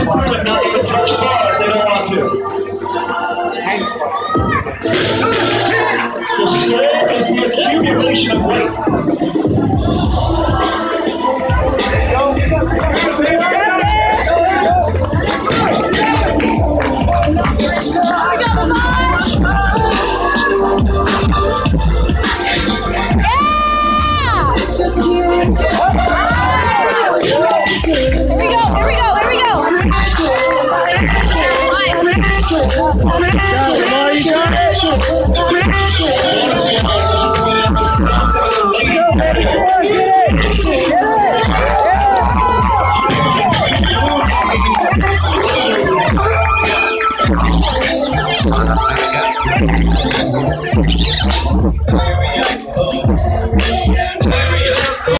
through and not even touch a bar if they don't want to. The soul is the accumulation of weight. Here we go.